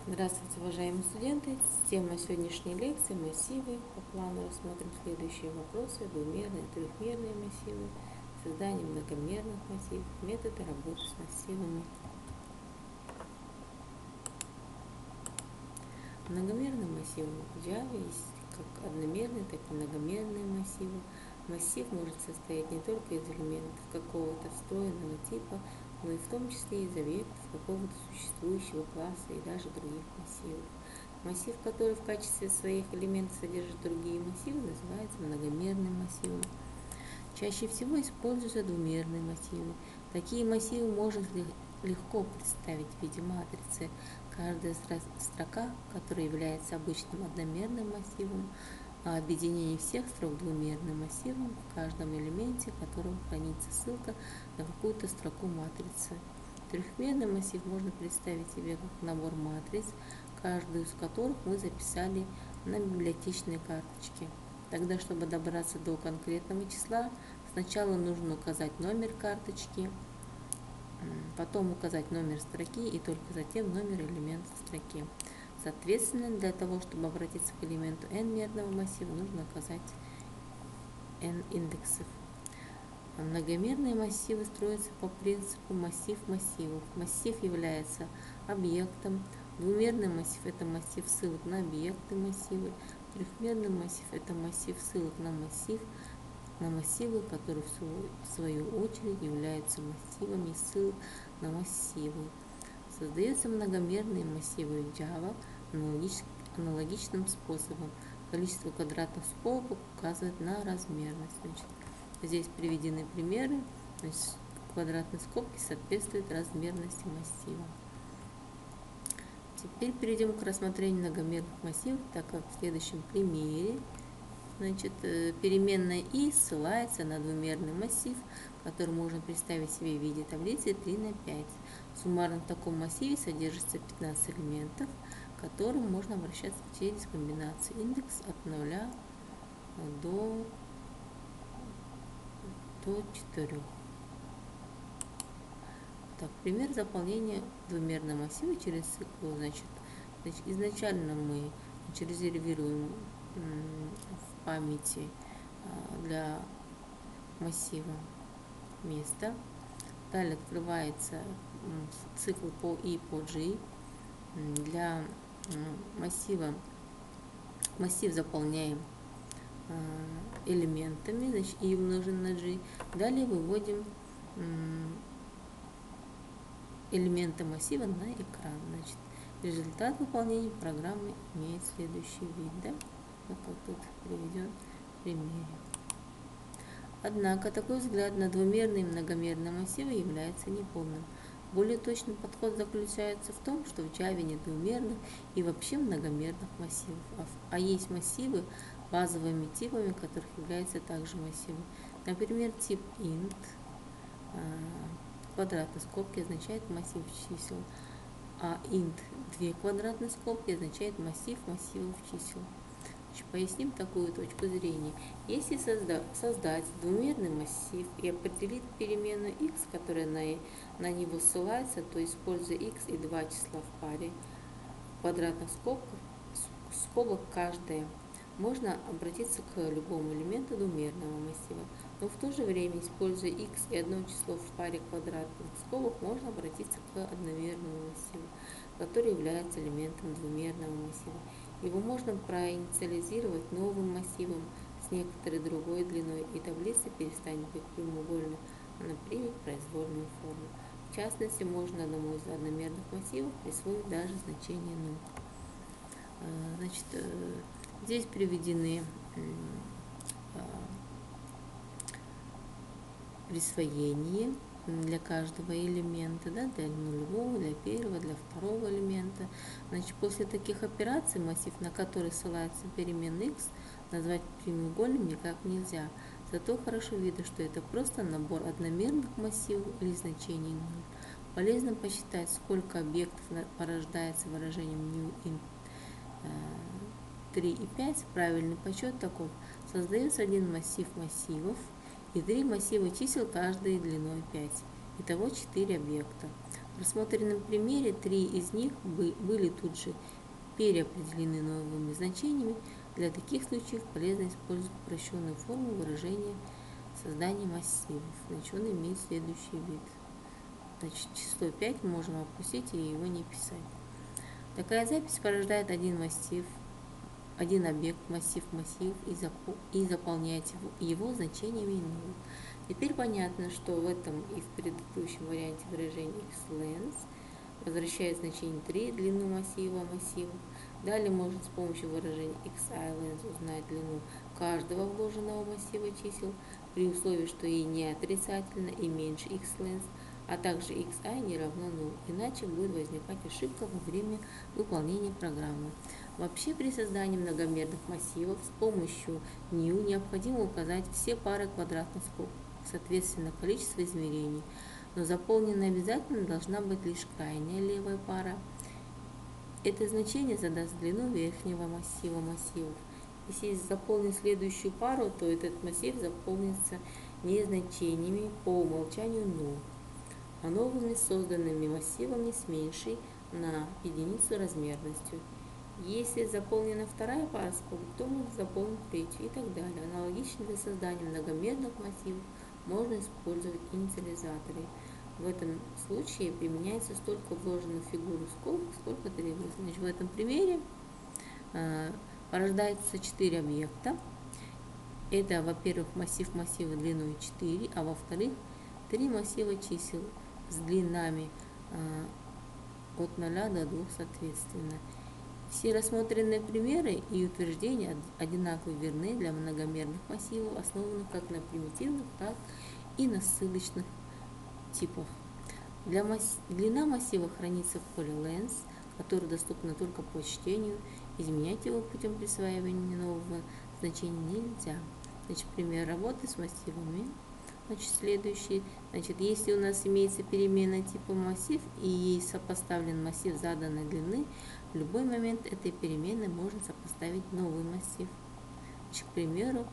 Здравствуйте, уважаемые студенты! Тема сегодняшней лекции – массивы. По плану рассмотрим следующие вопросы: двумерные и трехмерные массивы, создание многомерных массивов, методы работы с массивами. Многомерные массивы в Java есть как одномерные, так и многомерные массивы. Массив может состоять не только из элементов какого-то встроенного типа, но и в том числе из объектов какого-то существующего класса и даже других массивов. Массив, который в качестве своих элементов содержит другие массивы, называется многомерным массивом. Чаще всего используются двумерные массивы. Такие массивы можно легко представить в виде матрицы. Каждая строка, которая является обычным одномерным массивом, а объединение всех строк двумерным массивом, в каждом элементе которого хранится ссылка на какую-то строку матрицы. Трехмерный массив можно представить себе как набор матриц, каждую из которых мы записали на библиотечной карточке. Тогда, чтобы добраться до конкретного числа, сначала нужно указать номер карточки, потом указать номер строки и только затем номер элемента строки. Соответственно, для того, чтобы обратиться к элементу n-мерного массива, нужно указать n индексов. Многомерные массивы строятся по принципу массив массивов. Массив является объектом. Двумерный массив – это массив ссылок на объекты массивы. Трехмерный массив – это массив ссылок на массивы, которые в свою очередь являются массивами ссылок на массивы. Создаются многомерные массивы в Java аналогичным способом. Количество квадратных скобок указывает на размерность. Здесь приведены примеры. Квадратные скобки соответствуют размерности массива. Теперь перейдем к рассмотрению многомерных массивов, так как в следующем примере переменная i ссылается на двумерный массив, который можно представить себе в виде таблицы 3 на 5. Суммарно в таком массиве содержится 15 элементов, к которым можно обращаться через комбинацию индекс от 0 до 4. Так, пример заполнения двумерного массива через цикл. Изначально мы резервируем в памяти для массива место. Далее открывается цикл по i по g. Для массив заполняем элементами, и умножим на g. Далее выводим элементы массива на экран. Результат выполнения программы имеет следующий вид, как тут приведен в примере. Однако такой взгляд на двумерные и многомерные массивы является неполным. Более точный подход заключается в том, что в Java нет двумерных и вообще многомерных массивов, а есть массивы, базовыми типами которых являются также массивы. Например, тип int квадратные скобки означает массив чисел, а int 2 квадратные скобки означает массив массивов чисел. Поясним такую точку зрения. Если создать двумерный массив и определить переменную x, которая на него ссылается, то используя x и два числа в паре квадратных скобок каждая, можно обратиться к любому элементу двумерного массива. Но в то же время, используя x и одно число в паре квадратных скобок, можно обратиться к одномерному массиву, который является элементом двумерного массива. Его можно проинициализировать новым массивом с некоторой другой длиной, и таблица перестанет быть прямоугольной, она примет произвольную форму. В частности, можно одному из одномерных массивов присвоить даже значение 0. Здесь приведены присвоения для каждого элемента, для нулевого, для первого, для второго элемента. После таких операций массив, на который ссылается переменная x, назвать прямоугольным никак нельзя. Зато хорошо видно, что это просто набор одномерных массивов или значений 0. Полезно посчитать, сколько объектов порождается выражением new 3 и 5. Правильный подсчет таков: создается один массив массивов и 3 массива чисел, каждый длиной 5. Итого 4 объекта. В рассмотренном примере 3 из них были тут же переопределены новыми значениями. Для таких случаев полезно использовать упрощенную форму выражения создания массивов. Значит, он имеет следующий вид. Значит, число 5 можем опустить и его не писать. Такая запись порождает один объект, массив и заполняет его значениями иного. Теперь понятно, что в этом и в предыдущем варианте выражения xlength возвращает значение 3, длину массивов. Далее можно с помощью выражения xilength узнать длину каждого вложенного массива чисел, при условии, что и не отрицательно, и меньше xlength, а также xi не равно 0, иначе будет возникать ошибка во время выполнения программы. Вообще при создании многомерных массивов с помощью new необходимо указать все пары квадратных скобок, соответственно количество измерений, но заполненной обязательно должна быть лишь крайняя левая пара. Это значение задаст длину верхнего массива массивов. Если заполнить следующую пару, то этот массив заполнится не значениями по умолчанию 0, а новыми созданными массивами с меньшей на единицу размерностью. Если заполнена вторая пара скобок, то можно заполнить третью и так далее. Аналогично для создания многомерных массивов можно использовать инициализаторы. В этом случае применяется столько вложенных в фигуру скобок, сколько требуется. Значит, в этом примере порождается 4 объекта. Это, во-первых, массив массива длиной 4, а во-вторых, 3 массива чисел с длинами от 0 до 2 соответственно. Все рассмотренные примеры и утверждения одинаково верны для многомерных массивов, основанных как на примитивных, так и на ссылочных типах. Длина массива хранится в поле length, которое доступно только по чтению. Изменять его путем присваивания нового значения нельзя. Значит, пример работы с массивами. Значит, следующий. Значит, если у нас имеется переменная типа массив и ей сопоставлен массив заданной длины, в любой момент этой переменной можно сопоставить новый массив. Значит, к примеру,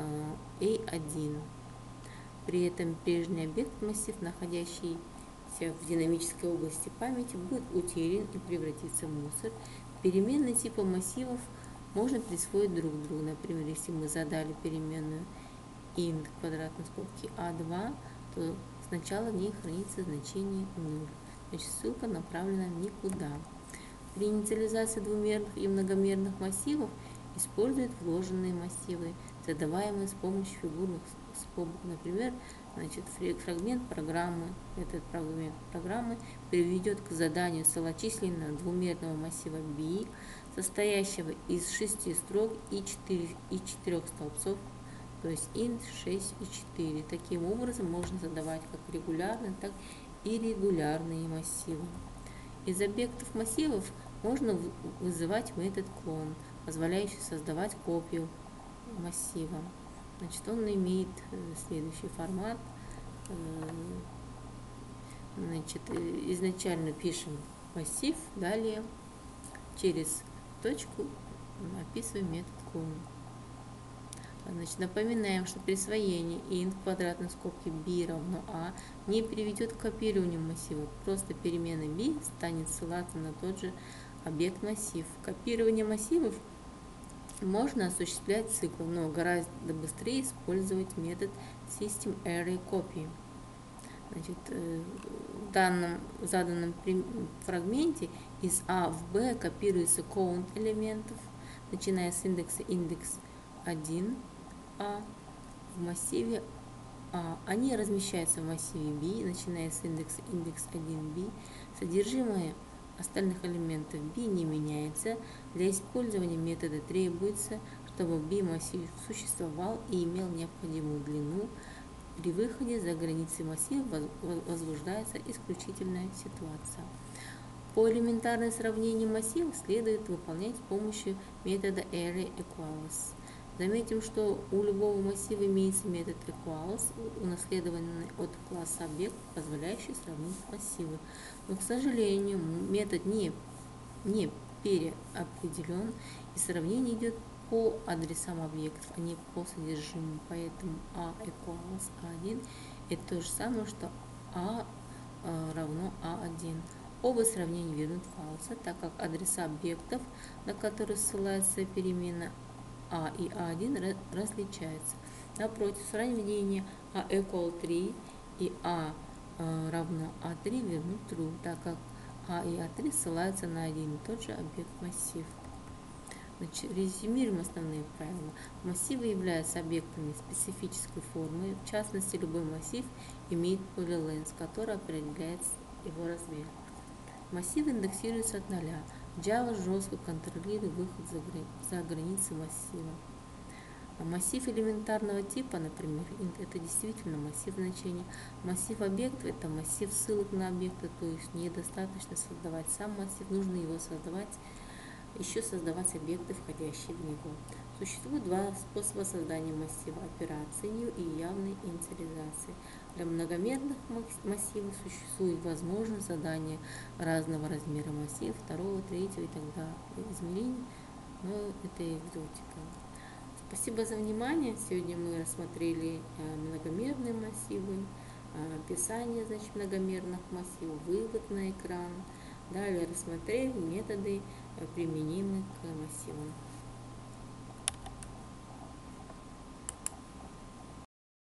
A1. При этом прежний объект массив, находящийся в динамической области памяти, будет утерян и превратится в мусор. Переменные типа массивов можно присвоить друг другу. Например, если мы задали переменную int квадратной скобки a2, то сначала в ней хранится значение 0. Значит, ссылка направлена никуда. При инициализации двумерных и многомерных массивов используют вложенные массивы, задаваемые с помощью фигурных скобок. Например, значит, фрагмент программы, этот фрагмент программы приведет к заданию целочисленного двумерного массива b, состоящего из 6 строк и 4 столбцов, то есть int 6 и 4. Таким образом можно задавать как регулярные, так и иррегулярные массивы. Из объектов массивов можно вызывать метод clone, позволяющий создавать копию массива. Значит, он имеет следующий формат. Значит, изначально пишем массив, далее через точку описываем метод clone. Значит, напоминаем, что присвоение int квадратной скобки b равно a не приведет к копированию массива, просто переменная b станет ссылаться на тот же объект массив. Копирование массивов можно осуществлять циклом, но гораздо быстрее использовать метод System Array Copy. Значит, в данном заданном фрагменте из a в b копируется count элементов, начиная с индекса 1 в массиве А. Они размещаются в массиве B, начиная с индекса 1b. Содержимое остальных элементов B не меняется. Для использования метода требуется, чтобы B массив существовал и имел необходимую длину. При выходе за границы массива возбуждается исключительная ситуация. По элементарное сравнение массивов следует выполнять с помощью метода ArrayEquals. Заметим, что у любого массива имеется метод equals, унаследованный от класса объект, позволяющий сравнить массивы. Но, к сожалению, метод не переопределен, и сравнение идет по адресам объектов, а не по содержимому. Поэтому a equals a1 это то же самое, что a равно А1. Оба сравнения вернут фалса, так как адреса объектов, на которые ссылается перемена А и А1, различаются. Напротив, сравнение А equal 3 и А равно А3 вернут true, так как А и А3 ссылаются на один и тот же объект массив. Значит, резюмируем основные правила. Массивы являются объектами специфической формы, в частности, любой массив имеет polyLens, который определяет его размер. Массив индексируется от нуля. Java жестко контролирует выход за границы массива. Массив элементарного типа, например, это действительно массив значений. Массив объектов – это массив ссылок на объекты, то есть недостаточно создавать сам массив, нужно его еще создавать объекты, входящие в него. Существует два способа создания массива – операцией и явной инициализацией. Для многомерных массивов существует возможность задания разного размера массива, второго, третьего и так далее. Измерений, но это экзотика. Спасибо за внимание. Сегодня мы рассмотрели многомерные массивы, описание, значит, многомерных массивов, вывод на экран. Далее рассмотрели методы, применимые к массивам.